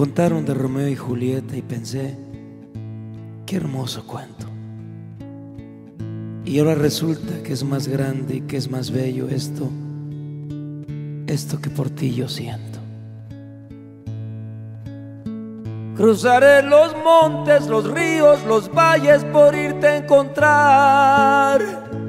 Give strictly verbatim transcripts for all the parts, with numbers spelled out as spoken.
contaron de Romeo y Julieta y pensé, qué hermoso cuento. Y ahora resulta que es más grande y que es más bello esto, esto que por ti yo siento. Cruzaré los montes, los ríos, los valles por irte a encontrar.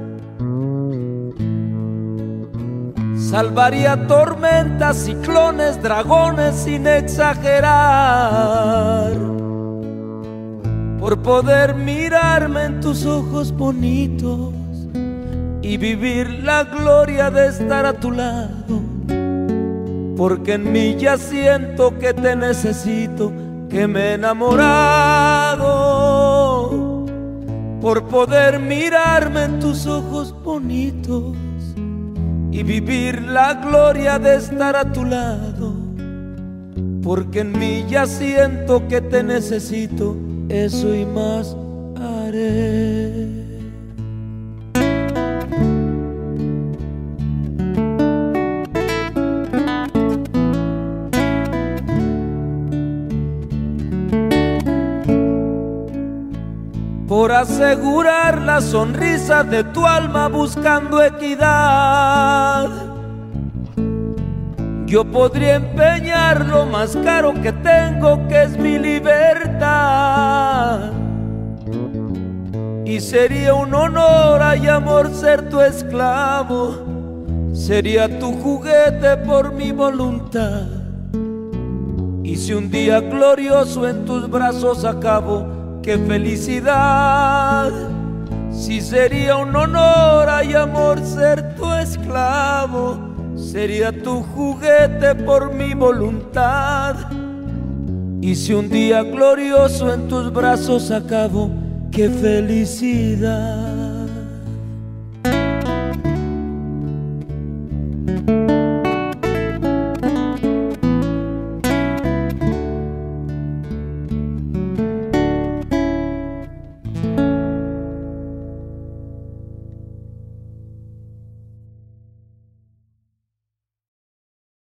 Salvaría tormentas, ciclones, dragones sin exagerar, por poder mirarme en tus ojos bonitos y vivir la gloria de estar a tu lado. Porque en mí ya siento que te necesito, que me he enamorado, por poder mirarme en tus ojos bonitos y vivir la gloria de estar a tu lado. Porque en mí ya siento que te necesito, eso y más haré. Por asegurar la sonrisa de tu alma buscando equidad, yo podría empeñar lo más caro que tengo, que es mi libertad. Y sería un honor y amor ser tu esclavo, sería tu juguete por mi voluntad. Y si un día glorioso en tus brazos acabo, ¡qué felicidad! Si sería un honor y amor ser tu esclavo, sería tu juguete por mi voluntad. Y si un día glorioso en tus brazos acabo, ¡qué felicidad!